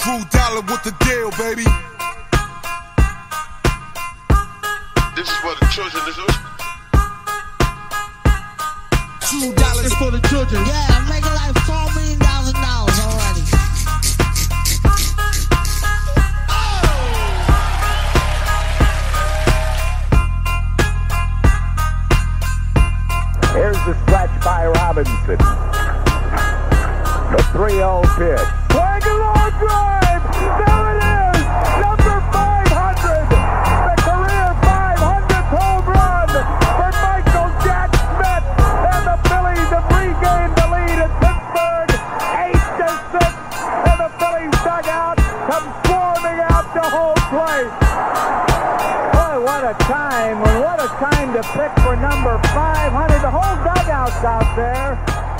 Drew Dollar with the deal, baby. This is for the children. $2 is for the children. Yeah, I'm making like $4 million already. Here's the stretch by Robinson. The 3-0 pitch. Swing a long drive. There it is. Number 500. The career 500th home run for Michael Jack Smith. And the Phillies have regained the lead at Pittsburgh. 8-6. And the Phillies dugout comes swarming out to home plate. Boy, what a time. What a time to pick for number 500. The whole dugout's out there.